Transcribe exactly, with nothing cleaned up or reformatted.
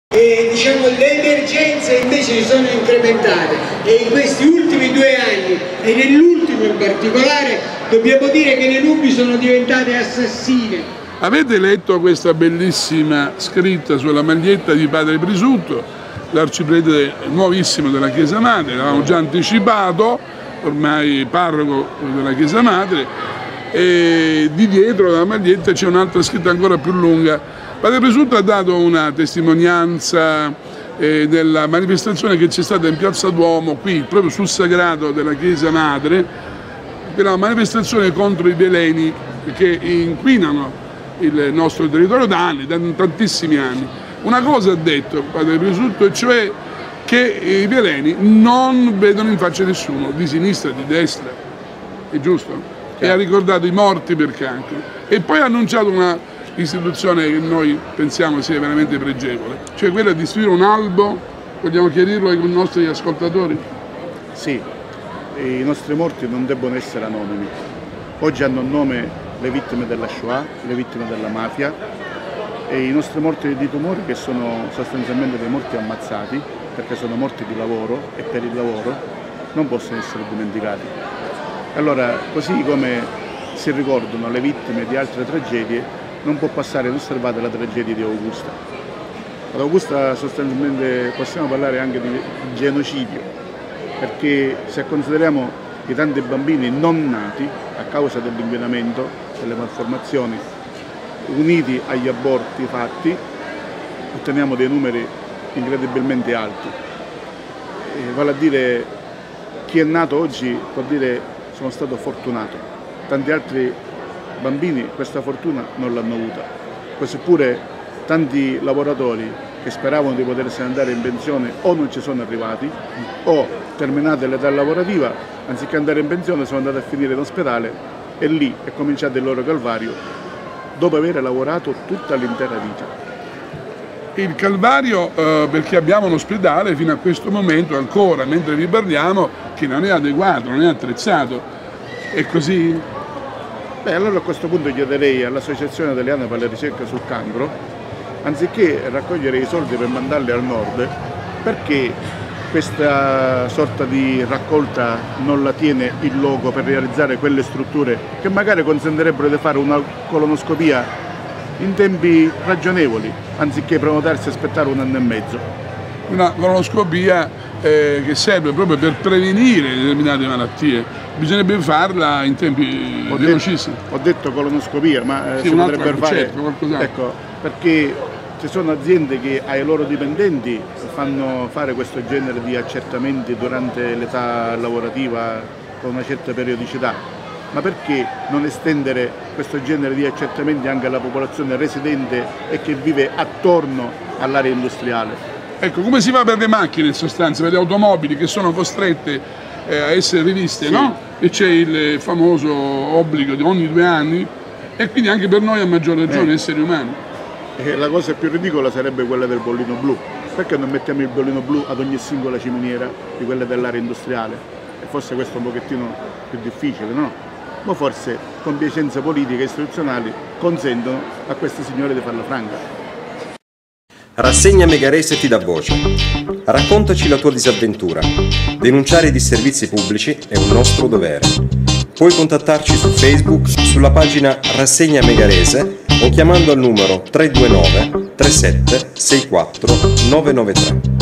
E, diciamo, le emergenze invece si sono incrementate e in questi ultimi due anni e nell'ultimo in particolare dobbiamo dire che le nubi sono diventate assassine. Avete letto questa bellissima scritta sulla maglietta di Padre Prisutto, l'arciprete nuovissimo della Chiesa Madre, l'avevamo già anticipato, ormai parroco della Chiesa Madre, e di dietro della maglietta c'è un'altra scritta ancora più lunga. Padre Prisutto ha dato una testimonianza eh, della manifestazione che c'è stata in Piazza Duomo, qui proprio sul sagrato della Chiesa Madre, della manifestazione contro i veleni che inquinano il nostro territorio da anni, da tantissimi anni. Una cosa ha detto Padre Prisutto, e cioè che i veleni non vedono in faccia nessuno, di sinistra, di destra, è giusto? E ha ricordato i morti per cancro. E poi ha annunciato una istituzione che noi pensiamo sia veramente pregevole, cioè quella di istituire un albo. Vogliamo chiarirlo ai nostri ascoltatori? Sì, i nostri morti non debbono essere anonimi. Oggi hanno un nome le vittime della Shoah, le vittime della mafia, e i nostri morti di tumori, che sono sostanzialmente dei morti ammazzati, perché sono morti di lavoro e per il lavoro, non possono essere dimenticati. Allora, così come si ricordano le vittime di altre tragedie, non può passare inosservata la tragedia di Augusta. Ad Augusta sostanzialmente possiamo parlare anche di genocidio, perché se consideriamo i tanti bambini non nati a causa dell'inquinamento, delle malformazioni, uniti agli aborti fatti, otteniamo dei numeri incredibilmente alti. E vale a dire, chi è nato oggi può dire sono stato fortunato. Tanti altri bambini questa fortuna non l'hanno avuta, così pure tanti lavoratori che speravano di potersene andare in pensione o non ci sono arrivati o, terminata l'età lavorativa, anziché andare in pensione sono andati a finire in ospedale, e lì è cominciato il loro calvario dopo aver lavorato tutta l'intera vita. Il calvario eh, perché abbiamo un ospedale fino a questo momento ancora, mentre vi parliamo, che non è adeguato, non è attrezzato. È così? Beh, allora a questo punto chiederei all'Associazione Italiana per la Ricerca sul Cancro, anziché raccogliere i soldi per mandarli al nord, perché questa sorta di raccolta non la tiene in loco per realizzare quelle strutture che magari consentirebbero di fare una colonoscopia in tempi ragionevoli, anziché prenotarsi e aspettare un anno e mezzo. Una colonoscopia eh, che serve proprio per prevenire determinate malattie, bisognerebbe farla in tempi velocissimi. Ho detto colonoscopia, ma eh, sì, si potrebbe fare, certo, ecco, perché ci sono aziende che ai loro dipendenti fanno fare questo genere di accertamenti durante l'età lavorativa con una certa periodicità, ma perché non estendere questo genere di accertamenti anche alla popolazione residente e che vive attorno all'area industriale? Ecco, come si fa per le macchine in sostanza, per le automobili che sono costrette eh, a essere riviste, sì, no? E c'è il famoso obbligo di ogni due anni, e quindi anche per noi a maggior ragione eh. esseri umani. E la cosa più ridicola sarebbe quella del bollino blu. Perché non mettiamo il bollino blu ad ogni singola ciminiera di quelle dell'area industriale? E forse questo è un pochettino più difficile, no? Ma forse compiacenze politiche e istituzionali consentono a questi signori di farla franca. Rassegna Megarese ti dà voce. Raccontaci la tua disavventura. Denunciare i disservizi pubblici è un nostro dovere. Puoi contattarci su Facebook sulla pagina Rassegna Megarese o chiamando al numero tre due nove tre sette sei quattro nove nove tre.